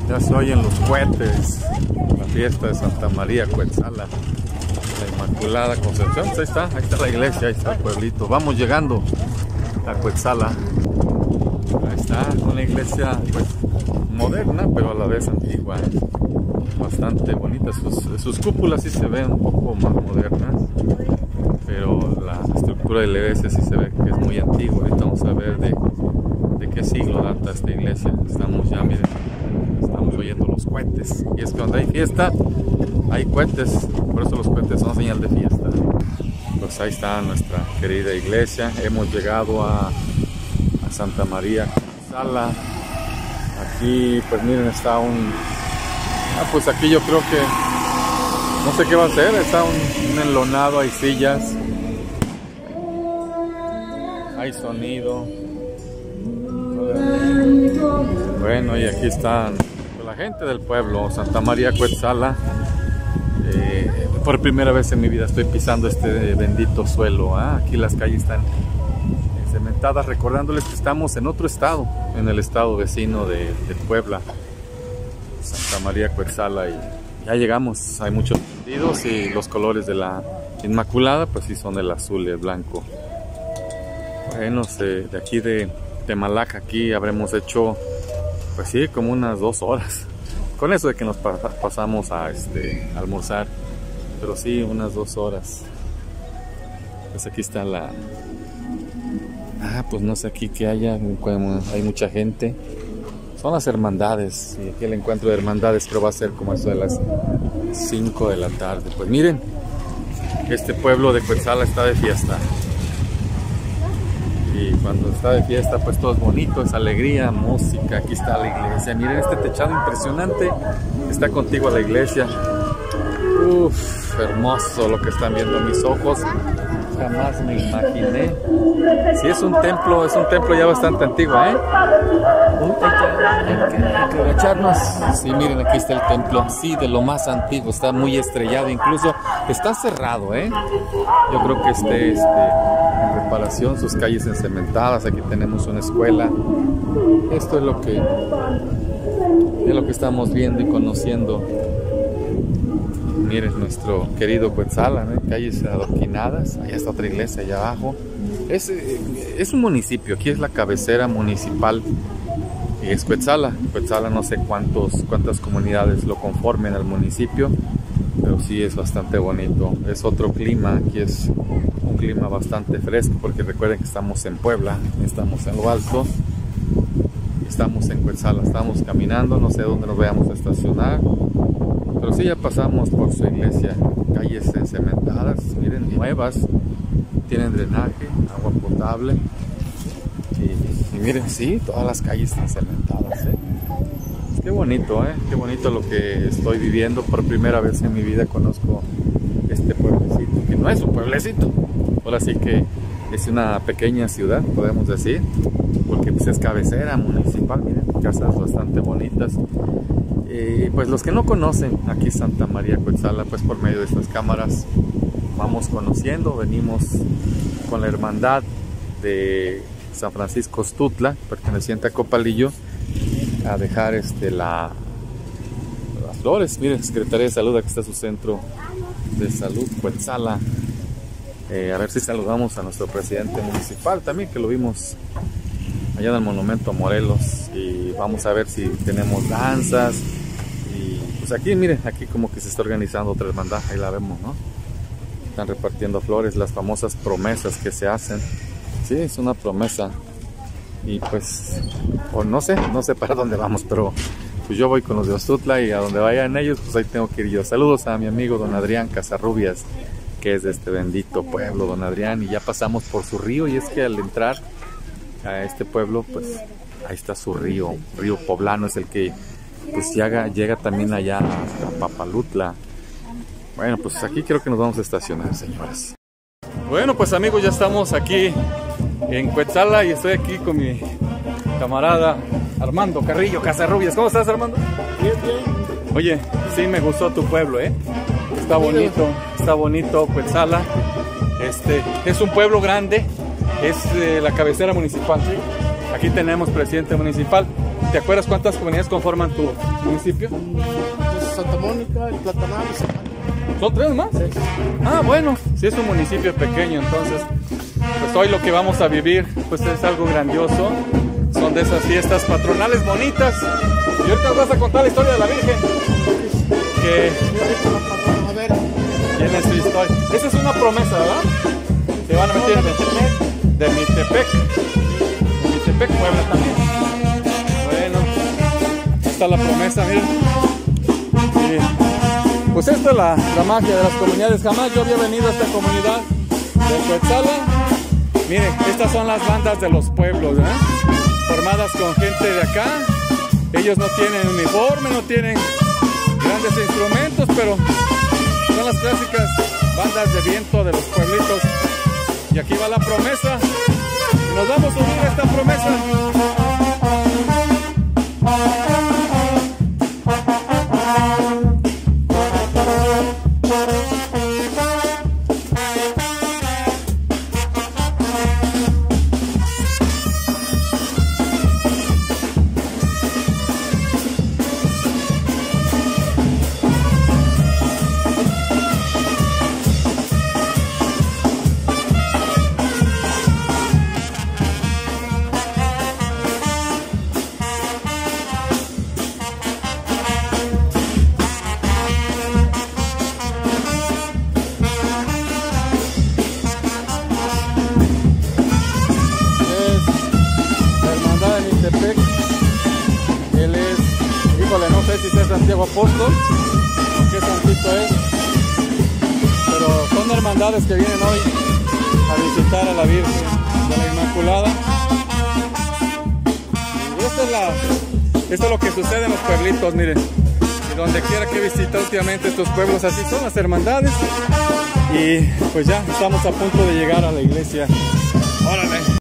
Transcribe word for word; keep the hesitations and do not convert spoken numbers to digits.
Ya se oyen los cohetes. La fiesta de Santa María Cuetzala, la Inmaculada Concepción. Pues ahí está, ahí está la iglesia, ahí está el pueblito. Vamos llegando a Cuetzala. Ahí está, una iglesia pues moderna, pero a la vez antigua. Bastante bonita. Sus, sus cúpulas sí se ven un poco más modernas, pero la estructura de la iglesia sí se ve que es muy antigua. Ahorita vamos a ver de, de qué siglo data esta iglesia. Estamos ya, miren, estamos oyendo los cohetes. Y es que cuando hay fiesta, hay cohetes. Por eso los cohetes son señal de fiesta. Pues ahí está nuestra querida iglesia. Hemos llegado a, a Santa María Cuetzala. Aquí, pues miren, está un... Ah, pues aquí yo creo que... No sé qué va a ser. Está un, un enlonado, hay sillas. Hay sonido. Bueno, y aquí están la gente del pueblo, Santa María Cuetzala. Eh, por primera vez en mi vida estoy pisando este bendito suelo. ¿eh? Aquí las calles están cementadas, recordándoles que estamos en otro estado, en el estado vecino de, de Puebla, Santa María Cuetzala, y ya llegamos. Hay muchos sentidos y los colores de la Inmaculada pues sí son el azul y el blanco. Bueno, de aquí de Temalac aquí habremos hecho pues sí como unas dos horas, con eso de que nos pa pasamos a este a almorzar, pero sí unas dos horas. Pues aquí está la... Ah, pues no sé aquí que haya, hay mucha gente. Son las hermandades, y aquí el encuentro de hermandades, pero va a ser como eso de las cinco de la tarde. Pues miren, este pueblo de Cuetzala está de fiesta. Y cuando está de fiesta, pues todo es bonito, es alegría, música. Aquí está la iglesia. Miren este techado impresionante. Está contigo a la iglesia. Uff, hermoso lo que están viendo mis ojos. Jamás me imaginé. Si es un templo, es un templo ya bastante antiguo, ¿eh? Hay que, hay que agacharnos. Sí, miren, aquí está el templo. Sí, de lo más antiguo. Está muy estrellado, incluso está cerrado, ¿eh? Yo creo que esté este, en reparación, sus calles encementadas. Aquí tenemos una escuela. Esto es lo que, es lo que estamos viendo y conociendo. Miren nuestro querido Cuetzala, ¿no? Calles adoquinadas. Allá está otra iglesia, allá abajo. Es, es un municipio, aquí es la cabecera municipal. Y es Cuetzala. Cuetzala no sé cuántos, cuántas comunidades lo conformen al municipio, pero sí es bastante bonito. Es otro clima, aquí es un clima bastante fresco, porque recuerden que estamos en Puebla, estamos en lo alto. Estamos en Cuetzala, estamos caminando, no sé dónde nos vayamos a estacionar. Pero sí, ya pasamos por su iglesia. Calles encementadas, miren, nuevas. Tienen drenaje, agua potable. Y, y miren, sí, todas las calles están cementadas, ¿eh? Qué bonito, ¿eh? Qué bonito lo que estoy viviendo. Por primera vez en mi vida conozco este pueblecito, que no es un pueblecito. Ahora sí que es una pequeña ciudad, podemos decir, porque pues es cabecera municipal. Miren, casas bastante bonitas. Y pues los que no conocen aquí Santa María Cuetzala, pues por medio de estas cámaras vamos conociendo. Venimos con la hermandad de San Francisco Xtutla, perteneciente a Copalillo, a dejar este la las flores. Miren, Secretaría de Salud, aquí está su centro de salud Cuetzala. Eh, a ver si saludamos a nuestro presidente municipal también, que lo vimos allá en el monumento a Morelos, y vamos a ver si tenemos danzas. Y pues aquí miren, aquí como que se está organizando otra hermandad, ahí la vemos, ¿no? Están repartiendo flores, las famosas promesas que se hacen. Sí, es una promesa. Y pues, o no sé, no sé para dónde vamos, pero pues yo voy con los de Xtutla, y a donde vayan ellos, pues ahí tengo que ir yo. Saludos a mi amigo don Adrián Casarrubias, que es de este bendito pueblo, don Adrián, y ya pasamos por su río. Y es que al entrar a este pueblo, pues ahí está su río, río Poblano, es el que pues llega, llega también allá hasta Papalutla. Bueno, pues aquí creo que nos vamos a estacionar, señores. Bueno, pues amigos, ya estamos aquí en Cuetzala y estoy aquí con mi camarada Armando Carrillo Casarrubias. ¿Cómo estás, Armando? Bien, bien. Oye, sí me gustó tu pueblo, ¿eh? Está bonito, está bonito Cuetzala. Este, es un pueblo grande, es eh, la cabecera municipal. Aquí tenemos presidente municipal. ¿Te acuerdas cuántas comunidades conforman tu municipio? Pues Santa Mónica, el Platanal, ¿Son tres más? sí. Ah, bueno, si es un municipio pequeño, entonces pues hoy lo que vamos a vivir pues es algo grandioso. Son de esas fiestas patronales bonitas. Y ahorita nos vas a contar la historia de la Virgen. Que A ver, tiene su historia. Esa es una promesa, ¿verdad? Se van a meter de, de Mitepec. De Mitepec, Puebla también. Bueno, ahí está la promesa, miren. Y, pues esta es la, la magia de las comunidades. Jamás yo había venido a esta comunidad de Cuetzala. Miren, estas son las bandas de los pueblos, ¿verdad? Formadas con gente de acá. Ellos no tienen uniforme, no tienen grandes instrumentos, pero son las clásicas bandas de viento de los pueblitos. Y aquí va la promesa. Y nos vamos a unir a esta promesa. Él es, híjole, no sé si es Santiago Apóstol o qué santito es, pero son hermandades que vienen hoy a visitar a la Virgen de la Inmaculada. Y esta es, la, esto es lo que sucede en los pueblitos, miren, y donde quiera que visite últimamente estos pueblos, así son las hermandades. Y pues ya estamos a punto de llegar a la iglesia. Órale.